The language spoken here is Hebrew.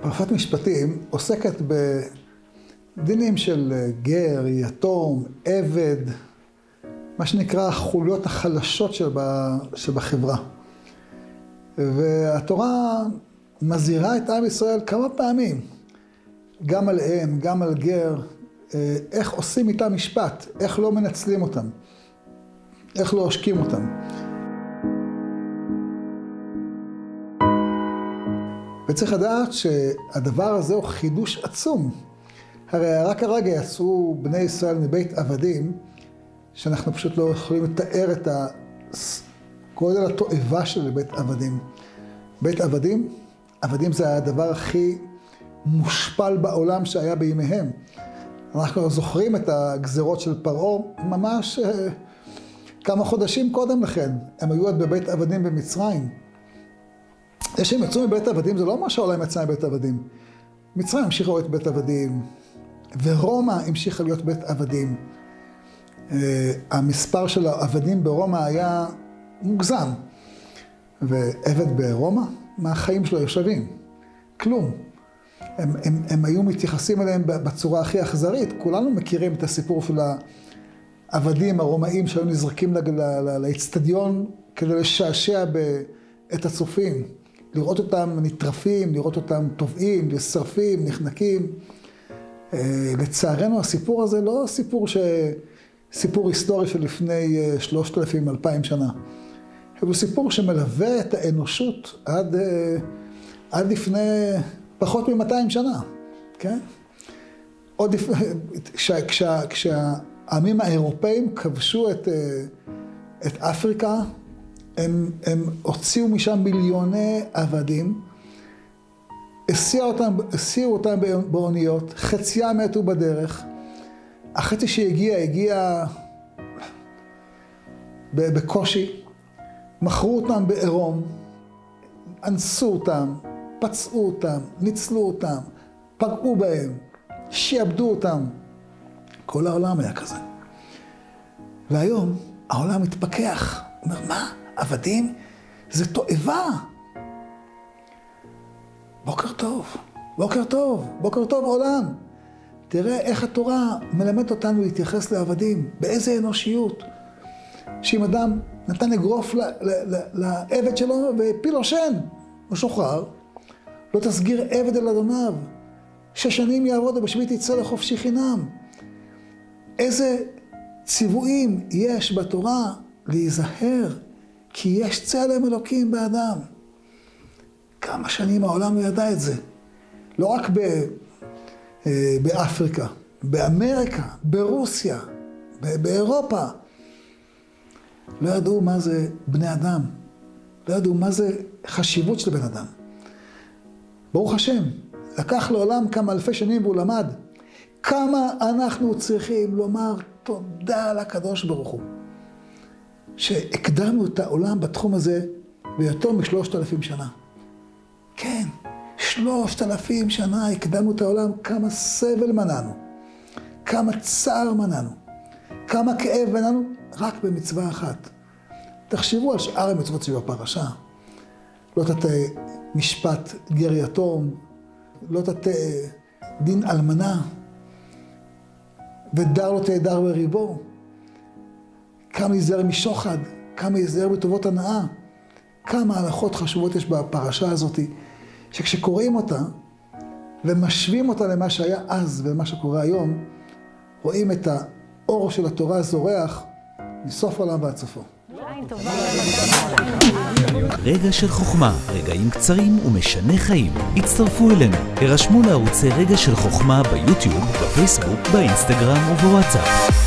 פרשת משפטים עוסקת בדינים של גר, יתום, עבד, מה שנקרא החוליות החלשות שבחברה. והתורה מזהירה את עם ישראל כמה פעמים, גם עליהם, גם על גר, איך עושים איתם משפט, איך לא מנצלים אותם, איך לא עושקים אותם. וצריך לדעת שהדבר הזה הוא חידוש עצום. הרי רק הרגע יצאו בני ישראל מבית עבדים, שאנחנו פשוט לא יכולים לתאר את גודל התועבה של בית עבדים. בית עבדים, עבדים זה הדבר הכי מושפל בעולם שהיה בימיהם. אנחנו זוכרים את הגזרות של פרעה, ממש כמה חודשים קודם לכן. הם היו עוד בבית עבדים במצרים. זה שהם יצאו מבית עבדים, זה לא מה שהעולם יצא מבית עבדים. מצרים המשיכה להיות בית עבדים, ורומא המשיכה להיות בית עבדים. המספר של העבדים ברומא היה מוגזם. ועבד ברומא, מהחיים שלו יושבים. כלום. הם היו מתייחסים אליהם בצורה הכי אכזרית. כולנו מכירים את הסיפור של העבדים הרומאים שהיו נזרקים לאצטדיון כדי לשעשע את הצופים. לראות אותם נטרפים, לראות אותם טובעים, לשרפים, נחנקים. לצערנו הסיפור הזה לא סיפור היסטורי של לפני 3,000-2,000 שנה. הוא סיפור שמלווה את האנושות עד לפני פחות מ-200 שנה, כן? עוד כשהעמים האירופאים כבשו את אפריקה, הם הוציאו משם מיליוני עבדים, הסיעו אותם באוניות, חציים מתו בדרך, החצי שהגיע בקושי, מכרו אותם בעירום, אנסו אותם, פצעו אותם, ניצלו אותם, פגעו בהם, שיעבדו אותם. כל העולם היה כזה. והיום העולם מתפכח. אומר, מה? עבדים? זה תועבה. בוקר טוב, בוקר טוב, בוקר טוב עולם. תראה איך התורה מלמדת אותנו להתייחס לעבדים, באיזה אנושיות. שאם אדם נתן אגרוף לעבד שלו ופיל לו שן, הוא שוחרר, לא תסגיר עבד אל אדוניו, 6 שנים יעבוד ובשביעית יצא לחופשי חינם. איזה ציוויים יש בתורה להיזהר, כי יש צלם אלוקים באדם. כמה שנים העולם לא ידע את זה. לא רק באפריקה, באמריקה, ברוסיה, באירופה. לא ידעו מה זה בני אדם. לא ידעו מה זה חשיבות של בן אדם. ברוך השם, לקח לעולם כמה אלפי שנים והוא למד. כמה אנחנו צריכים לומר תודה לקדוש ברוך הוא. שהקדמנו את העולם בתחום הזה ביותר מ3,000 שנה. כן, 3,000 שנה הקדמנו את העולם, כמה סבל מנענו, כמה צער מנענו, כמה כאב מנענו, רק במצווה אחת. תחשבו על שאר המצוות שבפרשה. לא תטה משפט גר יתום, לא תטה דין אלמנה, ודר לא תהדר בריבו. כמה ייזהר משוחד, כמה ייזהר בטובות הנאה. כמה הלכות חשובות יש בפרשה הזאת, שכשקוראים אותה ומשווים אותה למה שהיה אז ולמה שקורה היום, רואים את האור של התורה זורח מסוף עולם ועד סופו. רגע של חוכמה, רגעים קצרים ומשנה חיים. הצטרפו אלינו, הרשמו לערוצי רגע של חוכמה ביוטיוב, בפייסבוק, באינסטגרם ובוואטסאפ.